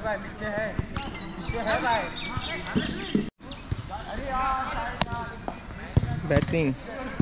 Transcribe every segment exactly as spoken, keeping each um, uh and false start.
भाई पीछे है, पीछे है भाई। अरे यार बैट स्विंग।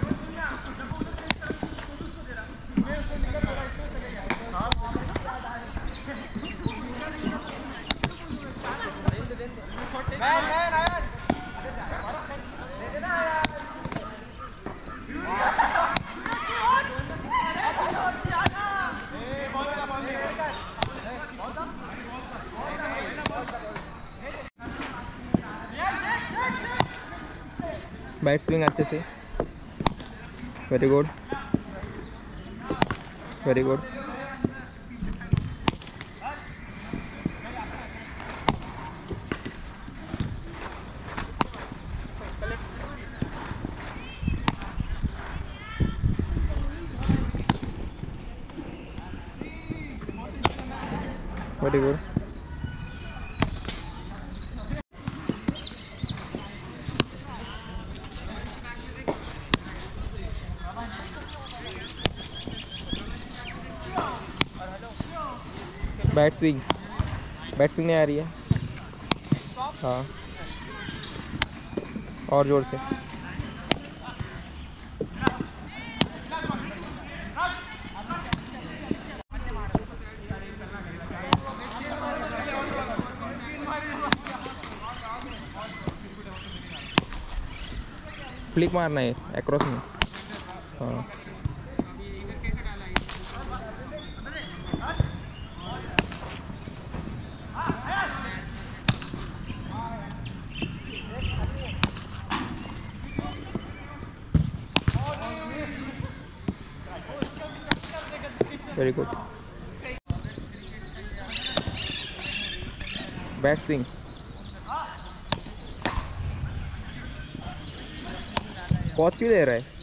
बैट स्विंग अच्छे से। Very good, very good. Very good. Bat swing, bat swing नहीं आ रही है। हाँ, और जोर से। फ्लिक मारना है एक्रॉस में। हाँ, very good. Bat swing. Pause क्यों दे रहा है?